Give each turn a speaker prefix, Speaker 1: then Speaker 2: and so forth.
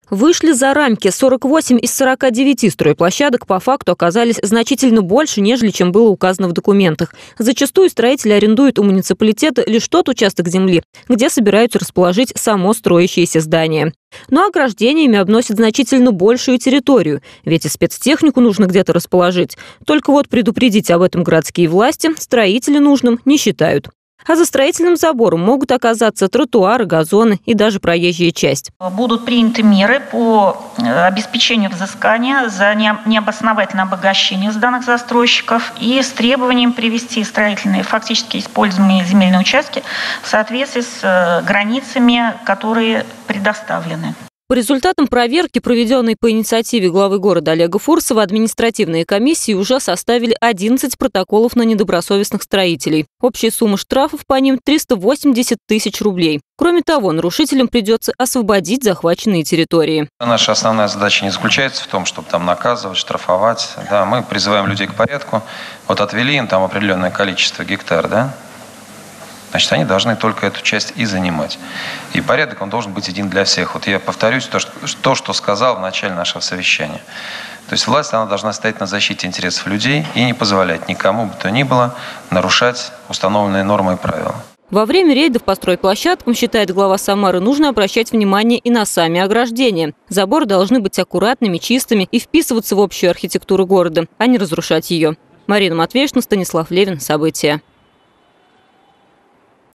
Speaker 1: Вышли за рамки. 48 из 49 стройплощадок по факту оказались значительно больше, нежели чем было указано в документах. Зачастую строители арендуют у муниципалитета лишь тот участок земли, где собираются расположить само строящееся здание. Но ограждениями обносят значительно большую территорию, ведь и спецтехнику нужно где-то расположить. Только вот предупредить об этом городские власти строители нужным не считают. А за строительным забором могут оказаться тротуары, газоны и даже проезжая часть.
Speaker 2: Будут приняты меры по обеспечению взыскания за необоснованное обогащение с данных застройщиков и с требованием привести строительные фактически используемые земельные участки в соответствии с границами, которые предоставлены.
Speaker 1: По результатам проверки, проведенной по инициативе главы города Олега Фурсова, административные комиссии уже составили 11 протоколов на недобросовестных строителей. Общая сумма штрафов по ним – 380 тысяч рублей. Кроме того, нарушителям придется освободить захваченные территории.
Speaker 3: Наша основная задача не заключается в том, чтобы там наказывать, штрафовать. Да, мы призываем людей к порядку. Вот отвели им там определенное количество гектар, да? Значит, они должны только эту часть и занимать. И порядок, он должен быть один для всех. Вот я повторюсь то, что сказал в начале нашего совещания. То есть власть, она должна стоять на защите интересов людей и не позволять никому бы то ни было нарушать установленные нормы и правила.
Speaker 1: Во время рейдов по стройплощадкам, считает глава Самары, нужно обращать внимание и на сами ограждения. Заборы должны быть аккуратными, чистыми и вписываться в общую архитектуру города, а не разрушать ее. Марина Матвеевна, Станислав Левин. События.